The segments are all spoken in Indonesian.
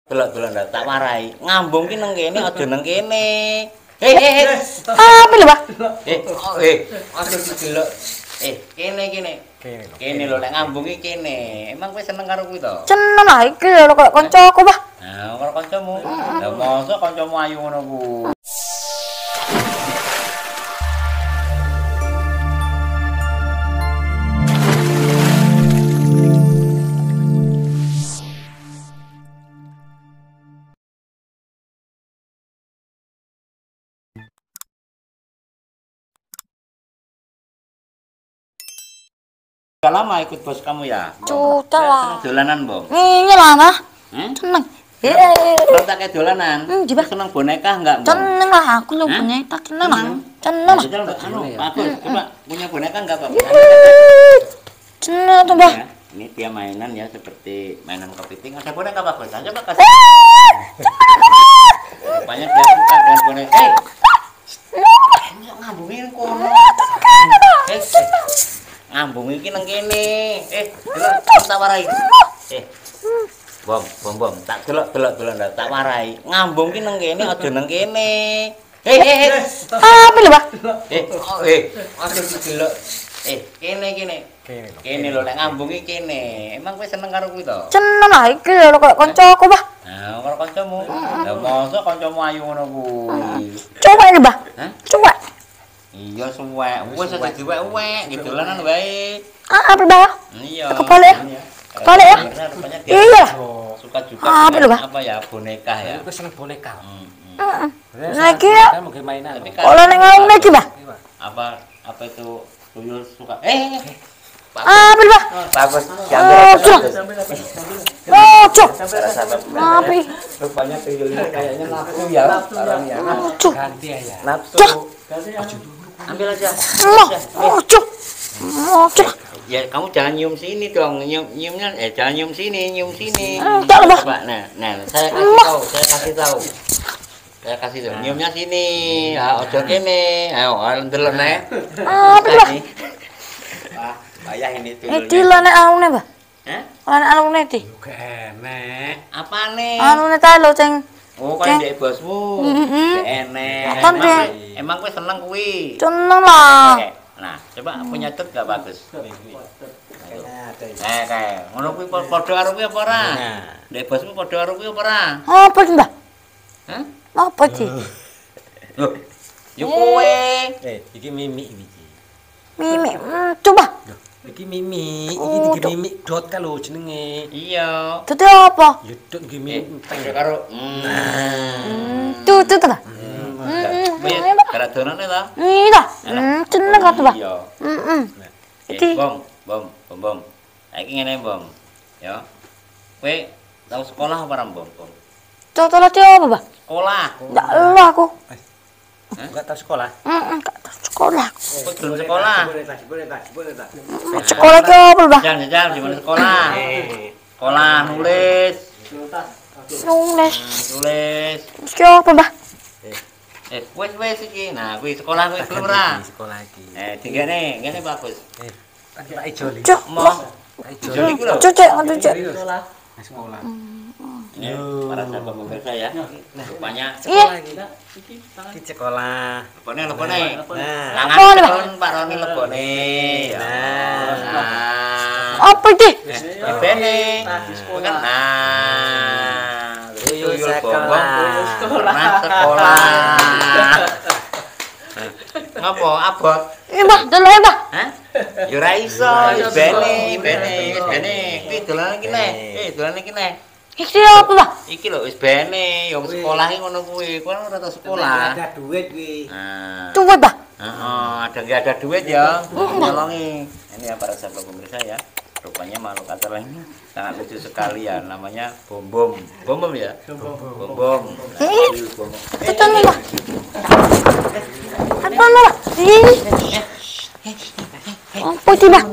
Delok-delok ndak tak warai. Ngambung ki nang kene aja nang kene. Hei. Apa lho, Pak? Aja didelok. Kene. Kene lho lek ngambung ki kene. Emang kowe seneng karo kuwi to? Seneng lah iki lho kok kancaku, Pak. Nah, karo kancamu. Lah mosok kancamu ayu ngono ku. Udah lama ikut bos kamu ya? Sudah lah. Seneng dolanan, Bom? Iya lah, Mas. Seneng. Kalau tak kayak dolanan, Gimana? seneng boneka enggak, Bom? Seneng lah, aku lo punya tak seneng lah. Seneng lah. Bagus, coba punya boneka enggak, Pak? Seneng tuh, Pak. Ini dia mainan ya, seperti mainan kepiting. Ada boneka bagus, aja Pak kasih. Rupanya dia suka dengan boneka. Ngambungin kono. Ngambung iki nang kene. Delok tak warai. Bom, tak delok ndak tak warai. Ngambung ki nang kene aja nang kene. Apa lho, Pak? Aja didelok. Kene lho lek ngambung ki kene. Emang kowe seneng karo kuwi to? Seneng lah iki lho kok kancaku, Pak. Nah, karo kancamu. Lah mosok kancamu ayu ngono kuwi. Coba ini, Pak. Coba. Iya suwek. Wis aja diwek-wek, gitu lanan wae. Apa, Pak? Iya. Kepala ya? Rupanya dia Iya. suka juga Apa ya boneka ya. Aku seneng boneka. Lagi ya? Mau mainan. Kalau neng ngomong lagi, Pak. Apa itu tuyul suka? Apa, Pak? Bagus. Cok. Apa? Rupanya tuyulnya kayaknya nafsu ya. Cok. Ganti ya. Nafsu. Ambil aja. Cok. Cok. Ya kamu jangan nyium sini dong. Nyiumnya jangan nyium sini. Tak, Pak. Coba, nah, saya kasih tahu. Saya kasih tahu. Nyiumnya sini. Ojo kene. Ayo, ndelok nek. Apa, Pak? Wah, payah ini tuyulnya. Itu lane alune, Pak. Hah? Lane alune ti. Enek. Apane? Alune ta lho sing Oh, kan ndek bosmu. Enek. Kan dia. Emang kowe seneng kuwi? seneng lah. Nah, coba punya tut gak bagus. Kayak ngono kuwi padha karo kuwi apa ora? Ndek bosmu padha karo kuwi apa ora? Apa sih, Mbak? Hah? Apa sih? Loh. Yo kowe. Iki mimi iki. Mimi, coba. Iki mimi, iki mimi dot ka lho jenenge. Iya. Itu apa? Ya dot iki mimi. Padha karo. Tuh, Pak. Gara donane ta? Iya, seneng kan, Pak. Iya. Iki. Bom. Iki ngene, Bom. Ya. Kowe tau sekolah apa ora, Bom? Contohnya dia apa, Pak? Sekolah. Enggak lah aku. Enggak tahu sekolah. Enggak tahu sekolah. Kowe belum sekolah. Sekolah ke apa, Pak? Jangan di mana sekolah? Sekolah nulis. Nulis. Nulis. Ke apa, Pak? Wes iki. Nah, kuwi sekolah kuwi belum ora? Sekolah iki. Digene, ngene bagus. Tak ijoli. Cok. Ijoli ku lho. Cok, cok. Sekolah. Ini para sahabat pemirsa ya. Rupanya Iya. Di sekolah. lebone. Nah, Langan Pak Roni lebone. Nah. Apa itu? Bene. Kan nah. Tuyul Sekolah. Ngapa abot? Mbak, dulu ya, Mbak. Hah? Ya ora iso, bene. Kuwi dolan iki nek. Dolan iki nek. Iki apa, Mbak? Iki lho wis bene, ya sekolah iki ngono kuwi. Kowe ora tau sekolah. ada duit kuwi. Nah. Coba, Mbak. Nggak ada duit ya. Nolongi. Ini ya para sahabat pemirsa ya. Rupanya makhluk astral ini sangat lucu sekali ya. Namanya Bom ya. Bom. Itu nih, Mbak. Apa, Mbak? Ini. Apa itu, Mbak?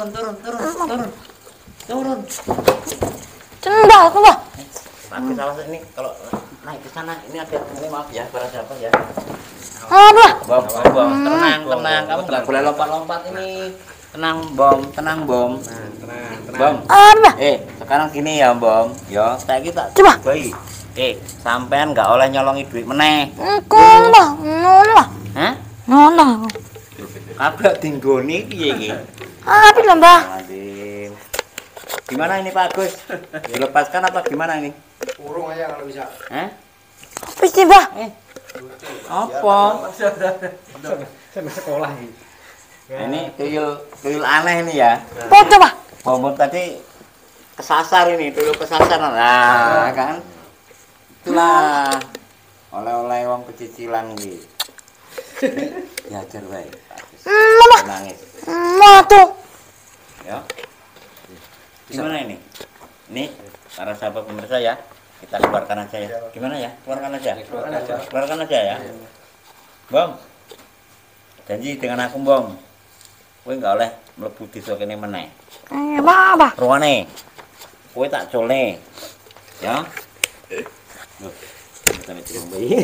Turun. Cendal, aku, Mbak. Tapi salah ini kalau naik ke sana ini maaf ya para sahabat ya. Apa? Bom. Tenang. Kamu nggak boleh lompat-lompat ini. Tenang, Bom. Tenang. Bom. Apa? sekarang gini ya Bom, yo saya kita Coba. bayi. Sampean nggak oleh nyolongi duit meneh. Engkau lah, nolah, Hah? nolah. Kabrak dinggoni piye iki? Apa lah mbak? Adil. Gimana ini Pak Agus? Dilepaskan apa gimana ini? Urung aja kalau bisa. Hah? Apa sih mbak? Apa? Sampai sekolah ini. Nah, ini tuyul aneh nih ya. Foto mbak? Bom tadi kesasar ini, tuyul kesasar. Nah, kan? Itulah oleh-oleh wong pecicilan iki. Diajar wae. Mama, Nangis. tuh. Ya. Gimana ini? Ini para sahabat pemirsa ya. Kita keluarkan aja ya. Gimana ya? Keluarkan aja. Keluarkan aja ya. Bom. Janji dengan aku, Bom. Kowe enggak oleh mlebu desa kene meneh. Mbak. Ruane. Kowe tak colne. Ya. Loh. Sampe cium bayi.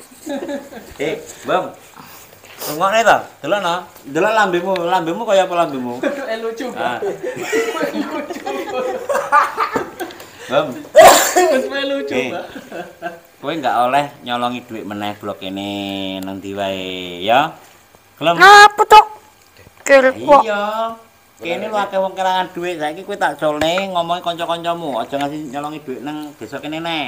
Bom. Rungokne to, delokno. Delok lambemu kaya apa lambemu? Lucu. Ah. Bom. Wis lucu, Mbak. Kowe enggak oleh nyolongi duit meneh blok kene nang ndi wae, ya. Gelem? Apa tuh? Kelpo. Iya. Kene lu akeh wong kelangan duit, saiki kowe tak colne ngomongi kanca-kancamu, aja ngasih nyolongi duit nang desa kene neh.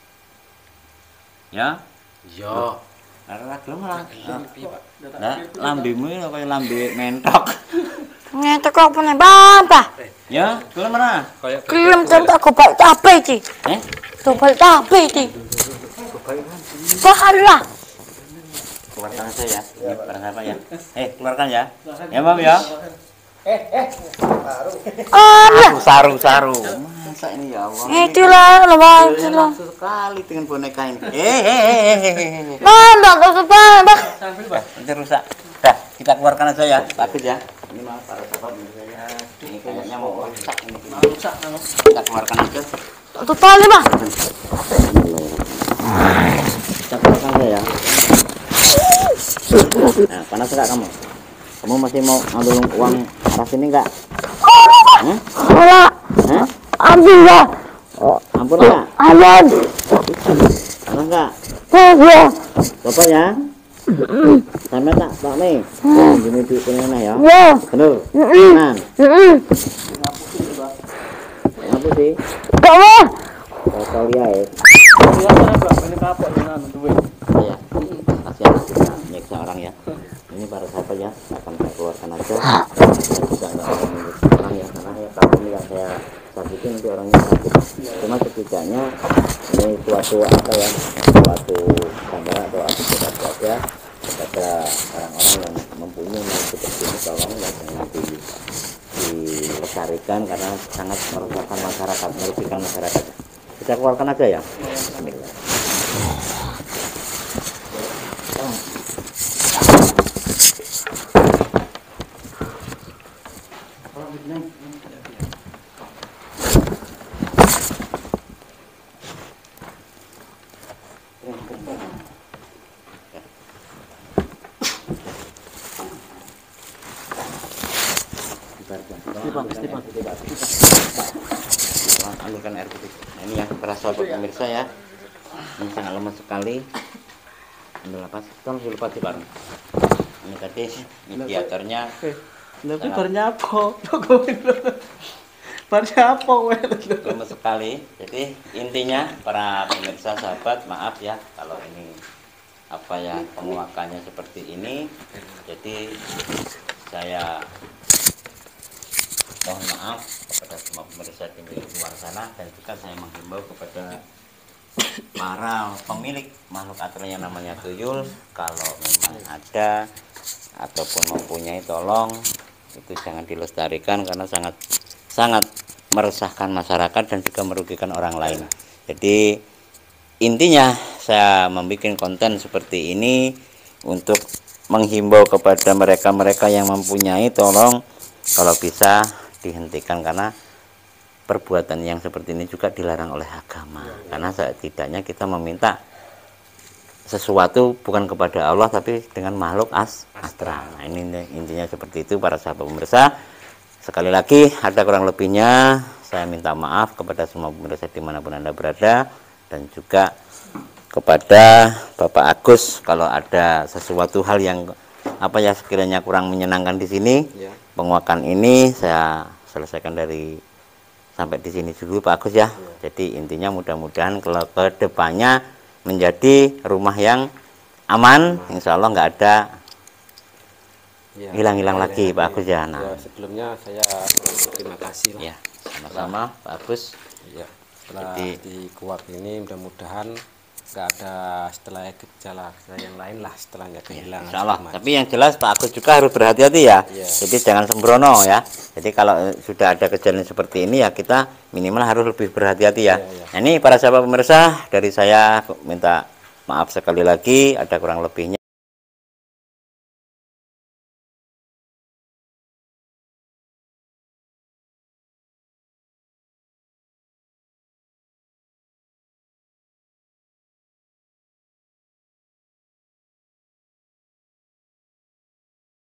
Ya. Iya. Ora gelem lah. Lah, lambemu iki kaya lambe mentok. Ngetek apa nih bapak? Ya, gelem ora? Kelem tak gobal cabe ci. Eh? Gobal cabe ci. Bahala. Keluarkan aja ya. Barang apa ya? Keluarkan ya. Ya, Mam ya. Ada. Saru. Masa ini ya Allah. Itulah lembang itulah. Sekali dengan boneka ini. Mbak, mbak. Nanti rusak. Dah, kita keluarkan aja ya. Bagus ya. Ini mah para sahabat saya. Ini kayaknya mau rusak ini. Kita keluarkan aja. Tutup tali mbak. Kita keluarkan aja ya. Nah, panas enggak kamu? Kamu masih mau ambil uang arah sini enggak? Olah. Hah? Ambil mbak. Ampun enggak? Ambil. Panas enggak? Ya. Coba ya. Sampai tak nih. Gini duit punya ya. Ya. Bener. Tenang. Apa sih? Kamu. Kau lihat ya. Iya, Mbak. Ini kapok dengan duit. Ya. Kasihan kita nyiksa orang ya. Ini para sahabat ya. Akan saya keluarkan aja. Saya juga nggak mau menyiksa orang ya. Karena ya kalau ini yang saya sakitin nanti orangnya sakit. Cuma setidaknya ini suatu apa ya? Suatu gambaran atau aktivitas aja kepada orang-orang yang mempunyai yang seperti ini, tolong ya jangan dilestarikan karena sangat merugikan masyarakat. Kita keluarkan aja ya. Bismillah. Ambilkan air putih. Nah, ini ya para sahabat pemirsa ya. Ini sangat lemas sekali. Ambil lepas. Tolong dilepas di bareng. Ini tadi mediatornya. Tapi barnya apa? Barnya apa? Lemas sekali. Jadi intinya para pemirsa sahabat maaf ya kalau ini apa ya penguakannya seperti ini. Jadi saya mohon maaf kepada semua pemirsa di luar sana dan juga saya menghimbau kepada para pemilik makhluk astral yang namanya tuyul, kalau memang ada ataupun mempunyai, tolong itu jangan dilestarikan karena sangat meresahkan masyarakat dan juga merugikan orang lain. Jadi intinya saya membuat konten seperti ini untuk menghimbau kepada mereka-mereka yang mempunyai, tolong kalau bisa dihentikan karena perbuatan yang seperti ini juga dilarang oleh agama. Karena setidaknya kita meminta sesuatu bukan kepada Allah tapi dengan makhluk astral. Nah, ini intinya seperti itu para sahabat pemirsa. Sekali lagi ada kurang lebihnya saya minta maaf kepada semua pemirsa dimanapun Anda berada, dan juga kepada Bapak Agus kalau ada sesuatu hal yang sekiranya kurang menyenangkan di sini. Ya. Penguakan ini saya selesaikan sampai di sini dulu Pak Agus ya. Jadi intinya mudah-mudahan kalau ke depannya menjadi rumah yang aman, insya Allah nggak ada hilang-hilang lagi Pak Agus ya. Nah, sebelumnya saya terima kasih lah. Ya, sama-sama Pak Agus. Ya, setelah di kuak ini mudah-mudahan nggak ada setelah gejala yang lain lah setelahnya kehilangan. Insya Allah. Tapi yang jelas Pak Agus juga harus berhati-hati ya. Jadi jangan sembrono ya. Jadi kalau sudah ada kejadian seperti ini ya kita minimal harus lebih berhati-hati ya. Nah, ini para sahabat pemirsa, dari saya minta maaf sekali lagi ada kurang lebihnya.